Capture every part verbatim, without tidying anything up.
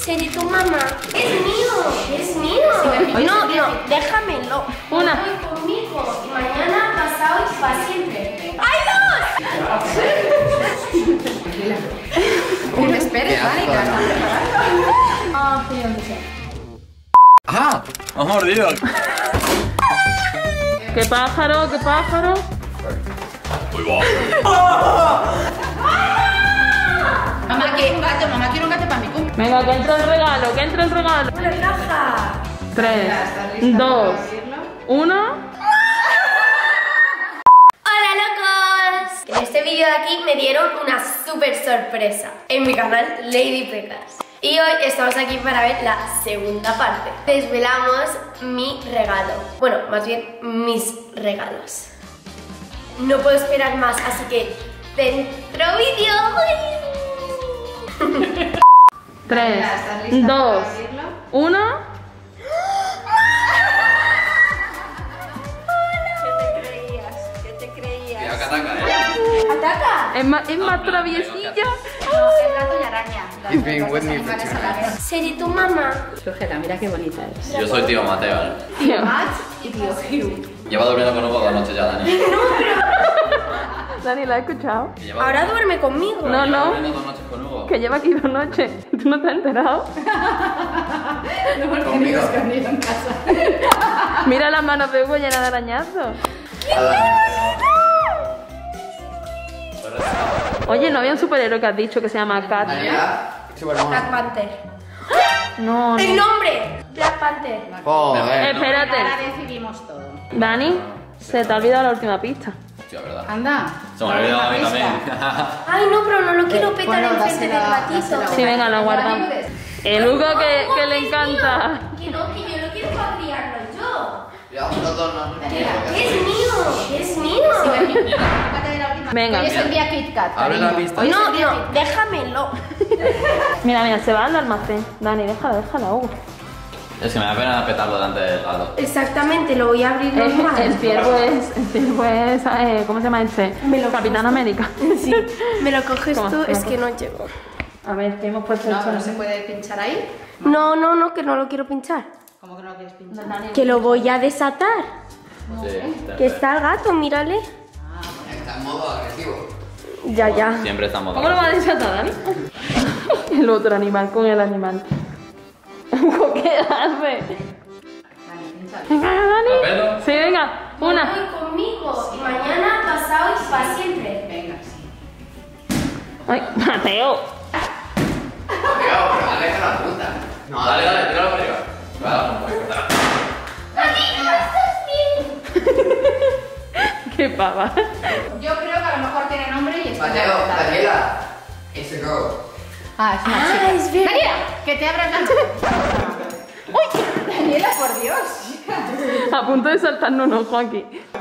Seré tu mamá. Es mío, es mío. No, no, déjamelo. Una. Voy conmigo. Y mañana, pasado y para siempre. ¡Hay dos! Tranquila. Que me esperes, ¿vale? Que la están preparando. Ah, sí, donde sea. ¡Ah! ¡Me has mordido! ¡Qué pájaro, qué pájaro! ¡Uy, va! Mamá, quiero un gato, mamá, quiero un gato para mi cumple. Venga, que entra el regalo, que entra el regalo. Una caja. Tres, ¿Estás lista dos, para abrirlo? uno. ¡Hola, locos! En este vídeo de aquí me dieron una súper sorpresa en mi canal Lady Pecas. Y hoy estamos aquí para ver la segunda parte. Desvelamos mi regalo. Bueno, más bien mis regalos. No puedo esperar más, así que dentro vídeo. Tres, ¿Estás lista dos, para abrirlo? uno. ¿Qué te creías? ¿Qué te creías? Mira, que ataca, ¿eh? ¡Ataca! Es más, es más Ah, traviesilla. No, el gato y araña. Las It's been dos with me animales for a la vez. Seré tu mamá. Sujeta, mira qué bonita es. Yo soy tío Mateo, ¿eh? Tío. Matt y tío Hugh. Lleva durmiendo con Hugo dos noches ya, Dani. Dani, ¿la has escuchado? Que lleva- Ahora duerme conmigo. No, lleva no. durmiendo dos noches con Hugo. Que lleva aquí dos noches. ¿Tú no te has enterado? No hemos Conmigo. tenido escondido en casa. Mira las manos de Hugo llenas de arañazos. Oye, ¿no había un superhéroe que has dicho que se llama Cat? Daniela, Black Superman. Panther. No, ¡El no. nombre! Black Panther. Joder. Espérate. Ahora decidimos todo. Dani, se te ha olvidado la última pista. Hostia, verdad. Anda. Se me ha olvidado a mí Una también. pista. Ay, no, pero no lo quiero petar bueno, enfrente del dásela- gatito. dásela. Sí, venga, lo guardamos. El Hugo que, que le es encanta. mío. Que no, que yo no quiero para criarlo yo. Ya, los dos no. Que es mío, que es mío. Venga. Hoy es el día Kit Kat. Abre la cariño. pista. Hoy es No, el día no, Kit Kat. déjamelo. Mira, mira, se va al almacén. Dani, déjala, déjala, Hugo. Es que me da pena petarlo delante del gato. Exactamente, lo voy a abrir El, normal. el ciervo es, el ciervo es, eh, ¿cómo se llama este? Me lo Capitán América. Sí, me lo coges Toma, tú, toma, es toma. que no llego. A ver, ¿qué hemos puesto No, esto? no se puede pinchar ahí. No, no, no, que no lo quiero pinchar. ¿Cómo que no lo quieres pinchar? Que lo voy a desatar. Sí. Que está el gato, mírale. Está en modo agresivo. Ya, ya. Siempre estamos. ¿Cómo lo va a desatar, Dani? El otro animal con el animal. Hugo, ¿qué hace? Dani, pincha. Venga, Dani. ¿Papelo? Sí, venga, una. Voy conmigo y mañana, pasado y para siempre. Venga, sí. Ay, Mateo. Cuidado, pero dale con la punta. No, Dale, dale, tíralo para arriba. Va a dar un poco. Qué pava. Yo creo que a lo mejor tiene nombre y está Mateo, adaptado. Daniela. It's a go. Ah, es una Ah, chica. es verdad. Daniela, que te abras la ¡Uy! Daniela, por Dios. A punto de saltarnos un ojo aquí.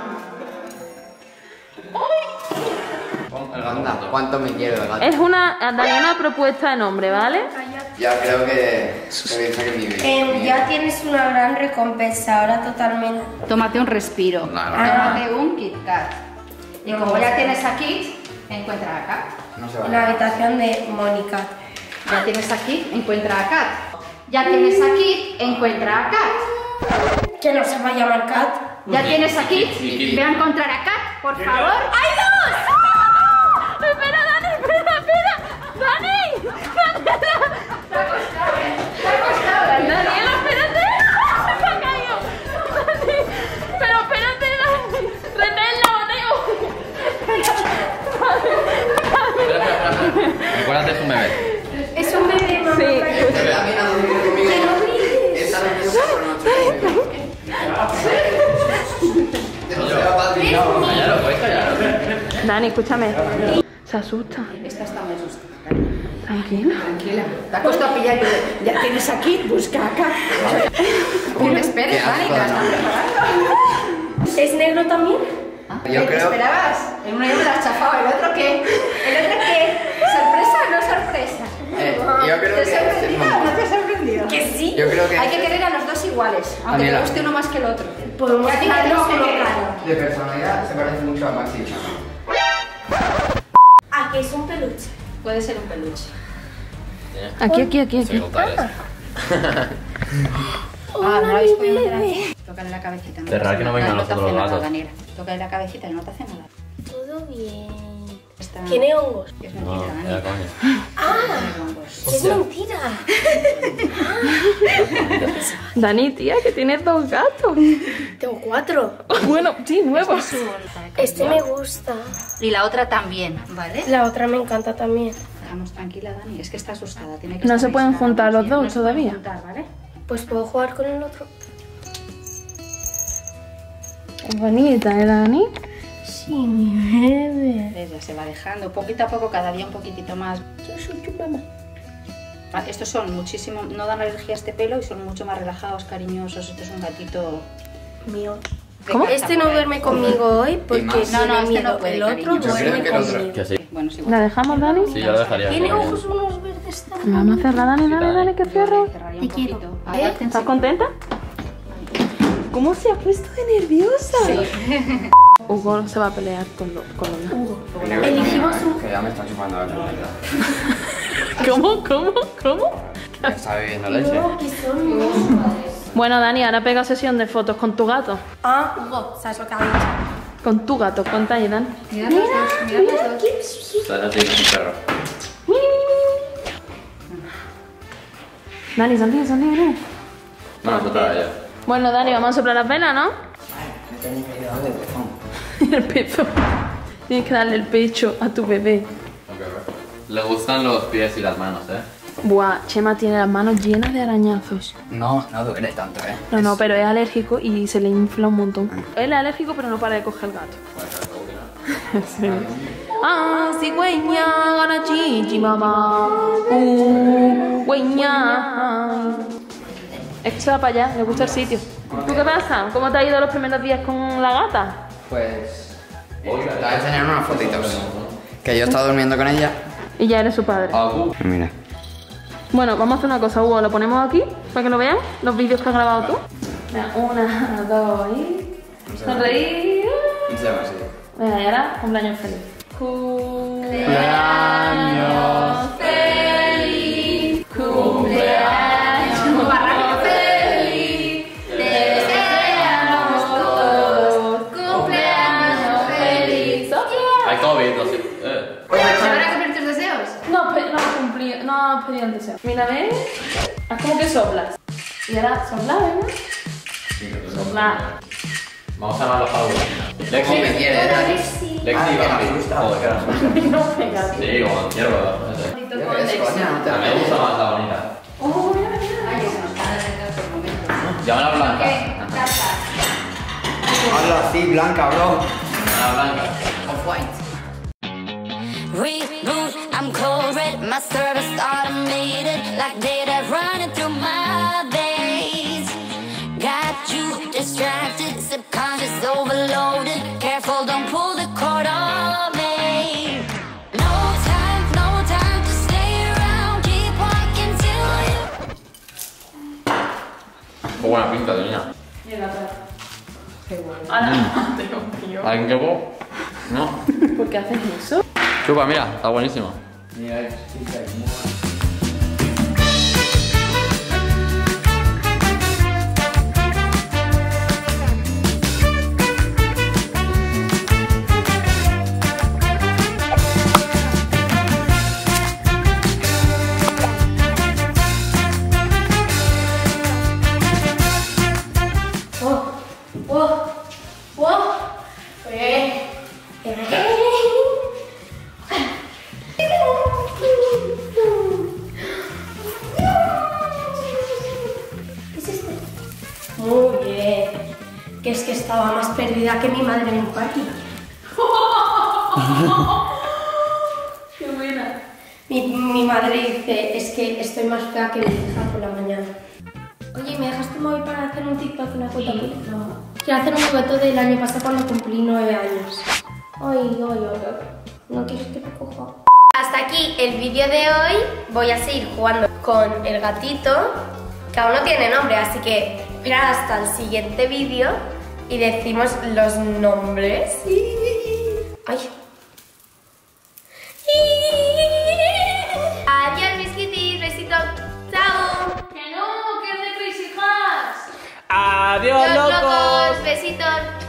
Pon el gato Anda, muerto. ¿cuánto me quiero el gato? Es una, Dani, una propuesta de nombre, ¿vale? Ya creo que se piensa que mi vida. Em, ya tienes una gran recompensa, ahora totalmente. Tómate un respiro. No, no, Tómate un Kit Kat. Y como ya tienes a Kit, encuentra a Kat. No se En la va. habitación de Mónica. Ya tienes a Kit, encuentra a Kat. Ya tienes a Kit, encuentra a Kat. Que no se va a llamar Cat. Ya tienes a Kit, Ni Kit. ve a encontrar a Kat, por favor. ¡Hay dos! Espera, Dani, espera, espera. Dani. Daniela, espérate. Se ha caído. Dani, pero espérate, Dani. Reténla, Mateo. Espera, espera, espera. Recuérdate, es un bebé. Es un bebé, mamá. Sí. cariño. Esta también ha dormido conmigo. Que no brilles. Esta no quiero pasar una noche conmigo. No se va a padrinar. Cállalo, pues cállalo. Dani, escúchame. Se asusta. Esta está muy asustada. Tranquila. Tranquila. Te ha costado pillar. Yo, ya tienes a Kit, busca a Kat. Que me esperes, Qué Dani, que la asco, están ¿no? preparando. ¿Es negro también? Ah, Yo ¿qué te creo- esperabas? En uno ya me lo has chafado, ¿el otro qué? ¿El otro qué? ¿Sorpresa o no sorpresa? Eh, yo creo ¿Te has que sorprendido o no te has sorprendido? Que sí. Yo creo que Hay que querer a los dos iguales, aunque Daniela. te guste uno más que el otro. Podemos Y a ti que te dejarlo guste que- colocado. de personalidad se parece mucho a Maxi y Chama. Ah, que es un peluche. Puede ser un peluche. Aquí, aquí, aquí, aquí. Ah, no lo habéis podido meter aquí. Tócale la cabecita. No Cerrar que no vengan no los te hace otros nada, gatos. Daniela. Tócale la cabecita y no te hace nada. Todo bien. Está... ¿Tiene hongos? Es No, mentira, era Dani. coña. ¡Ah! ¡Es mentira! Dani, tía, que tienes dos gatos. Tengo cuatro. Bueno, sí, nuevos. Este me gusta. Y la otra también, ¿vale? La otra me encanta también. Vamos, tranquila, Dani. Es que está asustada. Tiene que No estar se pueden aislada, juntar los sí, dos no se pueden todavía. juntar, ¿vale? Pues puedo jugar con el otro. Es bonita, ¿eh, Dani? Sí, mi bebé. Ves, ya se va dejando. Poquito a poco, cada día un poquitito más. Yo soy tu mamá. Ah, estos son muchísimo... No dan alergia a este pelo y son mucho más relajados, cariñosos. Este es un gatito... Mío. de ¿Cómo? casa, Este no por ahí. duerme conmigo hoy porque más? No, no, tiene este miedo. no puede, El otro cariño. Yo duerme creo que el otro- conmigo. Que sí. Bueno, sí, ¿La dejamos, Dani? Sí, yo lo dejaría. Tiene como ojos unos verdes La también. vamos a cerrar, Dani, Dani, Dani, que cierro. cerraría Te un quiero. poquito. ¿Eh? Ahora, ¿Estás contenta? ¿Cómo se ha puesto de nerviosa? Hugo se va a pelear con, lo, con los gatos. Elegimos un... Que ya me están chupando la verdad. ¿Cómo? ¿Cómo? ¿Cómo? Está bebiendo leche. No, que son unos padres. Bueno, Dani, ahora pega sesión de fotos con tu gato. Ah, Hugo, ¿sabes lo que ha dicho? Con tu gato, cuenta ahí, Dani. Mira los dos, mira los dos. Está así, un perro. Dani, sonríe, sonríe, sonríe. No, eso estaba yo. Bueno, Dani, vamos a soplar las velas, ¿no? Me tengo que ayudar de pezón. El pecho. Tienes que darle el pecho a tu bebé. Le gustan los pies y las manos, ¿eh? Buah, Chema tiene las manos llenas de arañazos. No, no duele tanto, ¿eh? No, no, pero es alérgico y se le infla un montón. Él es alérgico, pero no para de coger el gato. Sí. Ah, cigüeña, gana chichi, mamá. Uh, güeña. Es que se va para allá, le gusta el sitio. ¿Tú qué pasa? ¿Cómo te ha ido los primeros días con la gata? Pues... Te voy a enseñar unas fotitos. Que yo estaba durmiendo con ella. Y ya eres su padre. Agu. Mira. Bueno, vamos a hacer una cosa, Hugo, lo ponemos aquí para que lo vean, los vídeos que has grabado tú. Venga, una, dos y... Sonreír. Se llama así. Venga, y ahora, cumpleaños feliz. Cumpleaños feliz. Cumpleaños feliz. Te deseamos todos. Cumpleaños feliz. Hay COVID, no sé. Eh. ¿Se van a cumplir tus deseos? No, pe- no has cumplido, no has pedido el deseo. Mira, ven. Haz como que soplas. Y ahora sopla, venga. Sopla. Vamos a llamar a los padres. Lexi, ¿Cómo me quiere, Dani? Lexi, Bambi. Joder, que era. No pegas. Sí, como quiero, no sé. Es coña, no te A mí me gusta más la bonita. Oh, mira, mira. Ay, que se nos van a dejar por momentos. Llama a la blanca. Hazlo así, blanca, bro. Llama a la blanca. Off-white. Reboot, I'm cold red, my service automated, like data running through my veins. Got you distracted, subconscious overloaded. Careful, don't pull the cord on me. No time, no time to stay around. Keep walking till you. Qué buena pinta, niña. Ahora, Dios mío. ¿Alguien que vos? No. ¿Por qué haces eso? Chupa, mira, está buenísimo. Mira, es ¡Oh! ¡Oh! ¡Oh! ¡Eh! ¡Eh! ¿Qué es esto? Muy bien. Que es que estaba más perdida que mi madre en un parque. Qué buena. Mi, mi madre dice, es que estoy más fea que mi hija por la mañana. Oye, ¿me dejas tu móvil para hacer un TikTok, una cuenta pública? No. Quiero hacer un foto del año pasado cuando cumplí nueve años. Ay, ay, ay, ay. No quieres que te coja. Hasta aquí el vídeo de hoy. Voy a seguir jugando con el gatito, que aún no tiene nombre, así que espera hasta el siguiente vídeo y decimos los nombres. Ay. Adiós, mis kitties, Adiós, Adiós, locos. Besitos.